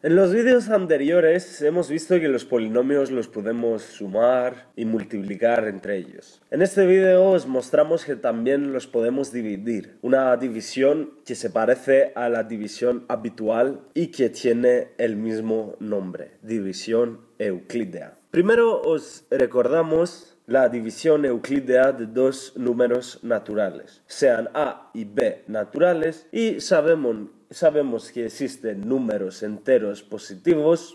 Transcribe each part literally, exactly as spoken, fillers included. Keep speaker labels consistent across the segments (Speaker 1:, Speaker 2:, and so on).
Speaker 1: En los vídeos anteriores hemos visto que los polinomios los podemos sumar y multiplicar entre ellos. En este vídeo os mostramos que también los podemos dividir, una división que se parece a la división habitual y que tiene el mismo nombre, división euclídea. Primero os recordamos la división euclídea de dos números naturales, sean a y b naturales, y sabemos Sabemos que existen números enteros positivos,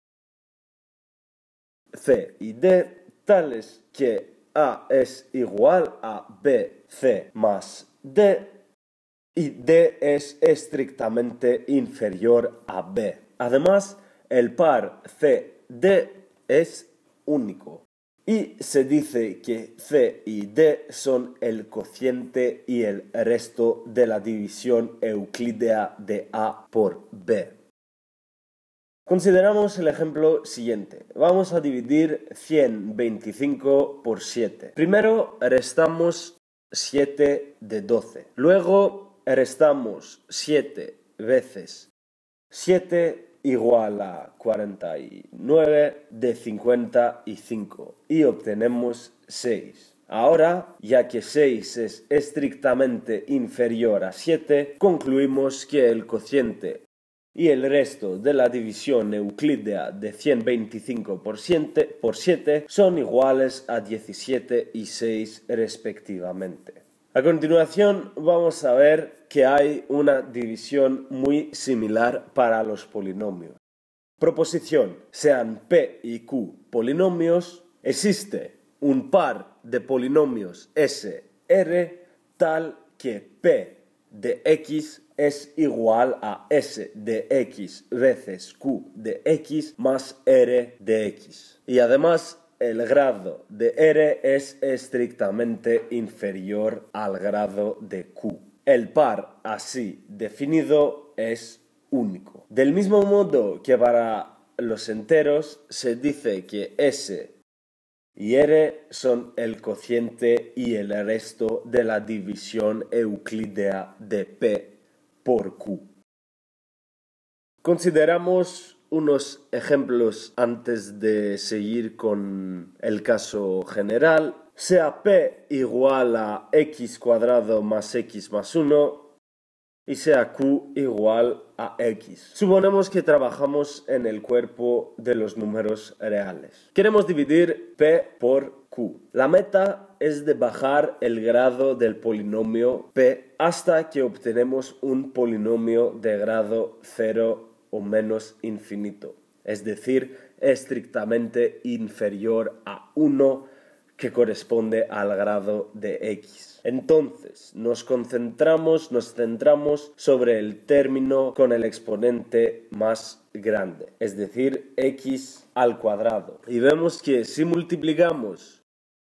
Speaker 1: c y d, tales que a es igual a bc más d y d es estrictamente inferior a b. Además, el par c-d es único. Y se dice que c y d son el cociente y el resto de la división euclídea de a por b. Consideramos el ejemplo siguiente. Vamos a dividir ciento veinticinco por siete. Primero restamos siete de doce. Luego restamos siete veces siete igual a cuarenta y nueve de cincuenta y cinco y obtenemos seis. Ahora, ya que seis es estrictamente inferior a siete, concluimos que el cociente y el resto de la división euclídea de ciento veinticinco por siete son iguales a diecisiete y seis respectivamente. A continuación vamos a ver que hay una división muy similar para los polinomios. Proposición: sean P y Q polinomios, existe un par de polinomios S R tal que P de X es igual a S de X veces Q de X más R de X. Y además, el grado de R es estrictamente inferior al grado de Q. El par así definido es único. Del mismo modo que para los enteros se dice que S y R son el cociente y el resto de la división euclídea de P por Q. Consideramos unos ejemplos antes de seguir con el caso general. Sea P igual a x cuadrado más x más uno y sea Q igual a x. Suponemos que trabajamos en el cuerpo de los números reales. Queremos dividir P por Q. La meta es de bajar el grado del polinomio P hasta que obtenemos un polinomio de grado cero o menos infinito, es decir, estrictamente inferior a uno, que corresponde al grado de x. Entonces, nos concentramos, nos centramos sobre el término con el exponente más grande, es decir, x al cuadrado. Y vemos que si multiplicamos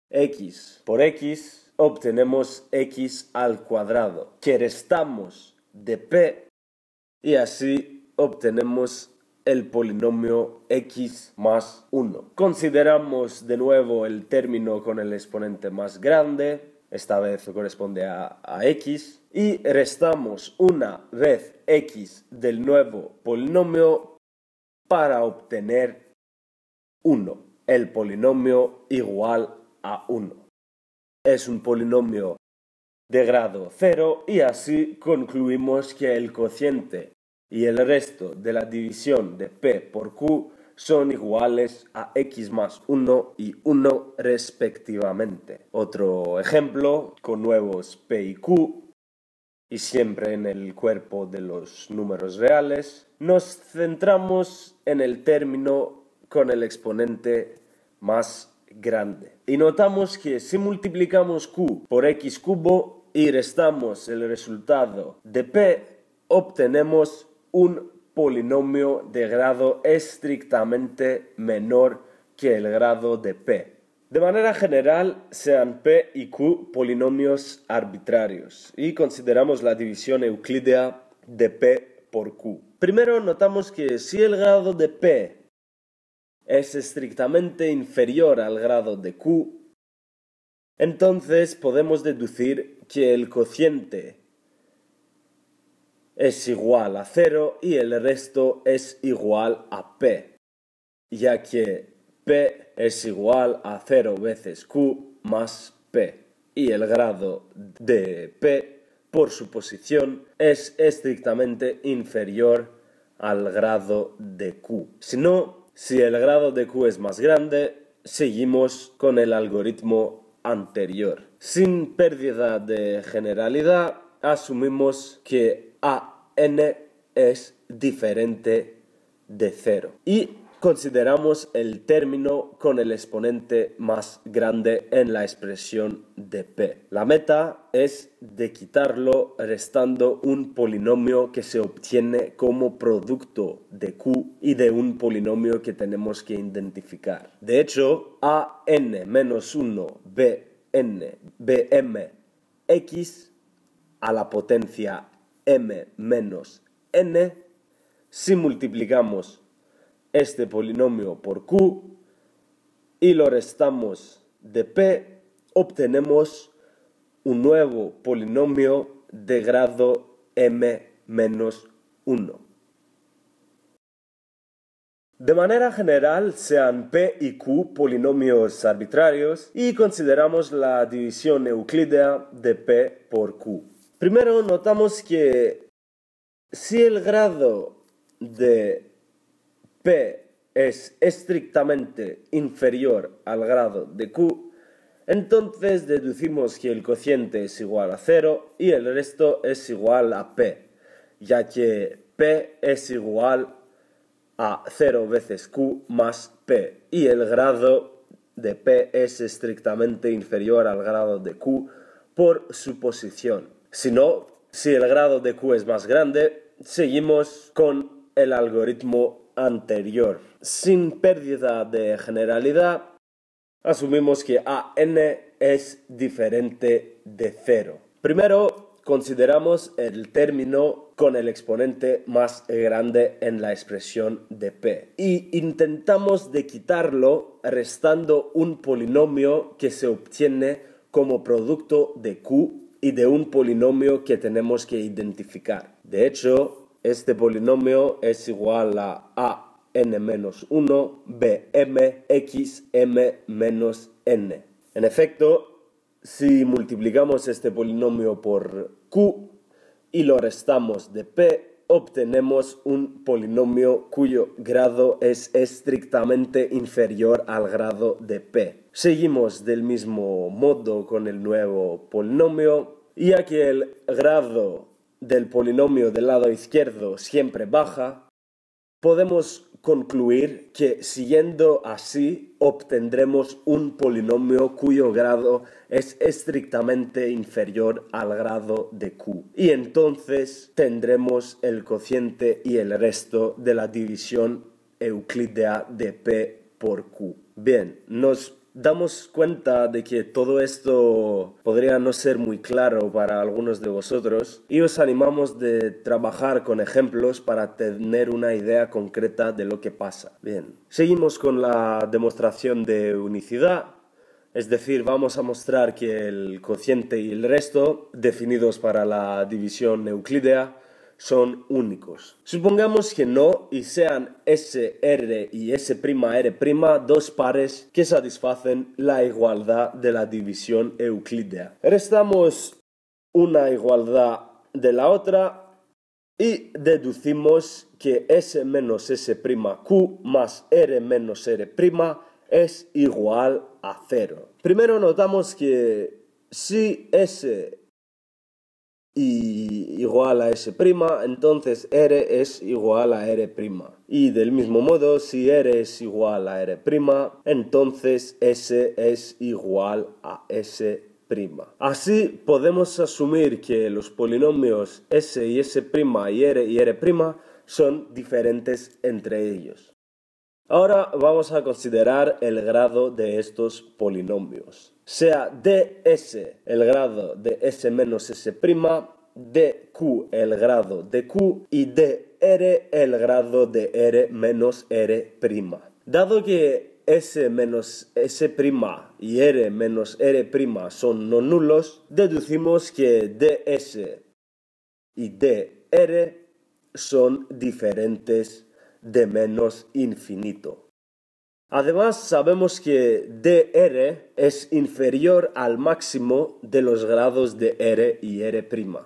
Speaker 1: x por x, obtenemos x al cuadrado, que restamos de p y así obtenemos el polinomio x más uno. Consideramos de nuevo el término con el exponente más grande, esta vez corresponde a, a x, y restamos una vez x del nuevo polinomio para obtener uno, el polinomio igual a uno. Es un polinomio de grado cero y así concluimos que el cociente y el resto de la división de P por Q son iguales a x más uno y uno respectivamente. Otro ejemplo con nuevos P y Q, y siempre en el cuerpo de los números reales, nos centramos en el término con el exponente más grande. Y notamos que si multiplicamos Q por x cubo y restamos el resultado de P, obtenemos un polinomio de grado estrictamente menor que el grado de P. De manera general, sean P y Q polinomios arbitrarios y consideramos la división euclídea de P por Q. Primero notamos que si el grado de P es estrictamente inferior al grado de Q, entonces podemos deducir que el cociente es igual a cero y el resto es igual a P, ya que P es igual a cero veces Q más P, y el grado de P por su posición es estrictamente inferior al grado de Q. Si no, si el grado de Q es más grande, seguimos con el algoritmo anterior. Sin pérdida de generalidad, asumimos que A n es diferente de cero y consideramos el término con el exponente más grande en la expresión de P. La meta es de quitarlo restando un polinomio que se obtiene como producto de Q y de un polinomio que tenemos que identificar. De hecho, a n menos uno bn bm x a la potencia m menos n, si multiplicamos este polinomio por Q y lo restamos de P, obtenemos un nuevo polinomio de grado m menos uno. De manera general, sean P y Q polinomios arbitrarios y consideramos la división euclídea de P por Q. Primero notamos que si el grado de P es estrictamente inferior al grado de Q, entonces deducimos que el cociente es igual a cero y el resto es igual a P, ya que P es igual a cero veces Q más P y el grado de P es estrictamente inferior al grado de Q por su posición. Si no, si el grado de Q es más grande, seguimos con el algoritmo anterior. Sin pérdida de generalidad, asumimos que A n es diferente de cero. Primero, consideramos el término con el exponente más grande en la expresión de P y intentamos de quitarlo restando un polinomio que se obtiene como producto de Q y de un polinomio que tenemos que identificar. De hecho, este polinomio es igual a a n menos uno bm xm menos n. En efecto, si multiplicamos este polinomio por Q y lo restamos de P, obtenemos un polinomio cuyo grado es estrictamente inferior al grado de P. Seguimos del mismo modo con el nuevo polinomio, ya que el grado del polinomio del lado izquierdo siempre baja, podemos concluir que siguiendo así obtendremos un polinomio cuyo grado es estrictamente inferior al grado de Q. Y entonces tendremos el cociente y el resto de la división euclídea de P por Q. Bien, nos damos cuenta de que todo esto podría no ser muy claro para algunos de vosotros y os animamos de trabajar con ejemplos para tener una idea concreta de lo que pasa. Bien, seguimos con la demostración de unicidad, es decir, vamos a mostrar que el cociente y el resto, definidos para la división euclídea, son únicos. Supongamos que no y sean S R y S' R' dos pares que satisfacen la igualdad de la división euclídea. Restamos una igualdad de la otra y deducimos que S menos S' Q más R menos R' es igual a cero. Primero notamos que si S y igual a S', entonces R es igual a R'. Y del mismo modo, si R es igual a R', entonces S es igual a S'. Así podemos asumir que los polinomios S y S' y R y R' son diferentes entre ellos. Ahora vamos a considerar el grado de estos polinomios. Sea ds el grado de S menos S', dq el grado de Q y dr el grado de R menos R'. Dado que S menos S' y R menos R' son no nulos, deducimos que ds y dr R son diferentes de menos infinito. Además, sabemos que dr es inferior al máximo de los grados de R y R',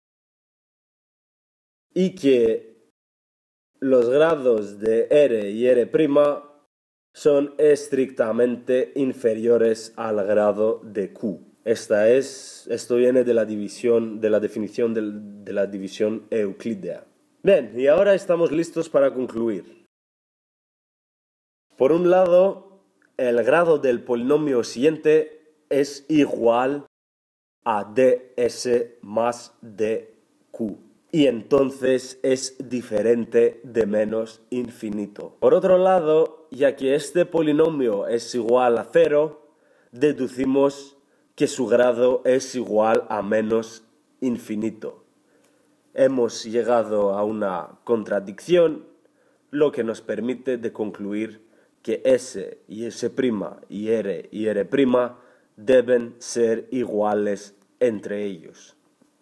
Speaker 1: y que los grados de R y R' son estrictamente inferiores al grado de Q. Esta es, esto viene de la división, de la definición de, de la división euclídea. Bien, y ahora estamos listos para concluir. Por un lado, el grado del polinomio siguiente es igual a ds más dq, y entonces es diferente de menos infinito. Por otro lado, ya que este polinomio es igual a cero, deducimos que su grado es igual a menos infinito. Hemos llegado a una contradicción, lo que nos permite de concluir que S y S' y R y R' deben ser iguales entre ellos.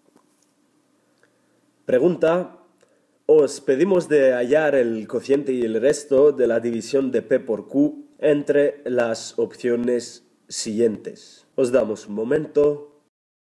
Speaker 1: Pregunta: os pedimos de hallar el cociente y el resto de la división de P por Q entre las opciones siguientes. Os damos un momento.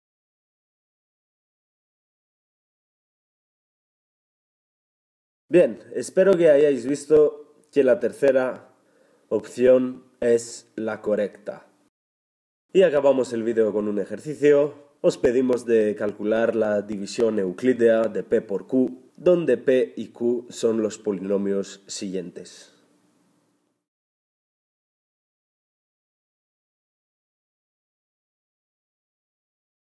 Speaker 1: Bien, espero que hayáis visto que la tercera opción es la correcta. Y acabamos el vídeo con un ejercicio. Os pedimos de calcular la división euclídea de P por Q, donde P y Q son los polinomios siguientes.